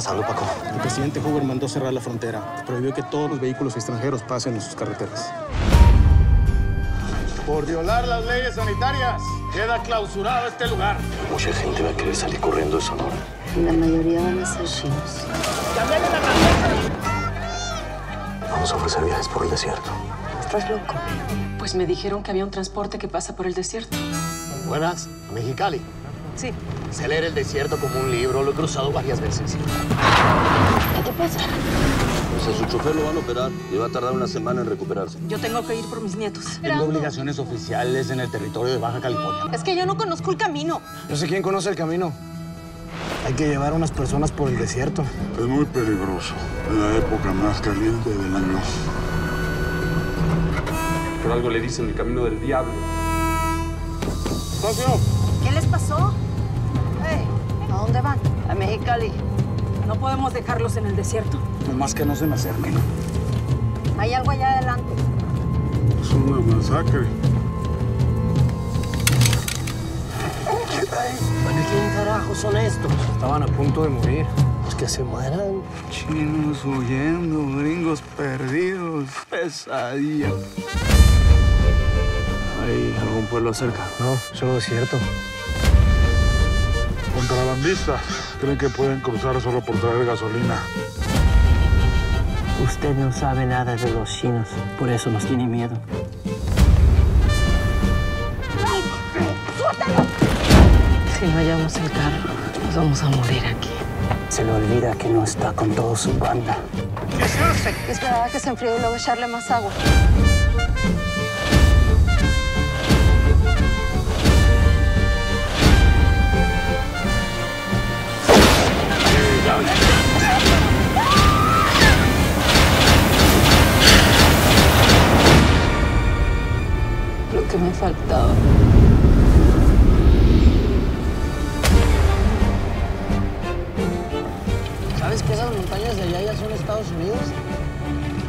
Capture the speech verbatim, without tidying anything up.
pasando, Paco? El presidente Hoover mandó cerrar la frontera. Prohibió que todos los vehículos extranjeros pasen en sus carreteras. Por violar las leyes sanitarias, queda clausurado este lugar. Mucha gente va a querer salir corriendo de Sonora. La mayoría van a ser chinos. Vamos a ofrecer viajes por el desierto. ¿Estás loco? Pues me dijeron que había un transporte que pasa por el desierto. Buenas, a Mexicali. Sí. Sé leer el desierto como un libro, lo he cruzado varias veces. ¿Qué te pasa? Pues a su chofer lo van a operar y va a tardar una semana en recuperarse. Yo tengo que ir por mis nietos. Tengo obligaciones oficiales en el territorio de Baja California. Es que yo no conozco el camino. Yo sé quién conoce el camino. Hay que llevar a unas personas por el desierto. Es muy peligroso. Es la época más caliente del año. Por algo le dicen el camino del diablo. ¡Socio! ¿Qué les pasó? Hey, ¿a dónde van? A Mexicali. No podemos dejarlos en el desierto. Nomás que no se me acerquen. Hay algo allá adelante. Es una masacre. Bueno, ¿quién carajo son estos? Estaban a punto de morir. Pues que se mueran. Chinos huyendo, gringos perdidos. Pesadilla. ¿Hay algún pueblo cerca? No, solo desierto. Contrabandistas creen que pueden cruzar solo por traer gasolina. Usted no sabe nada de los chinos, por eso nos tiene miedo. Si no hallamos el carro, nos vamos a morir aquí. Se le olvida que no está con toda su banda. Esperaba que se enfríe y luego echarle más agua. Lo que me faltaba. ¿Sabes que esas montañas de allá ya son Estados Unidos?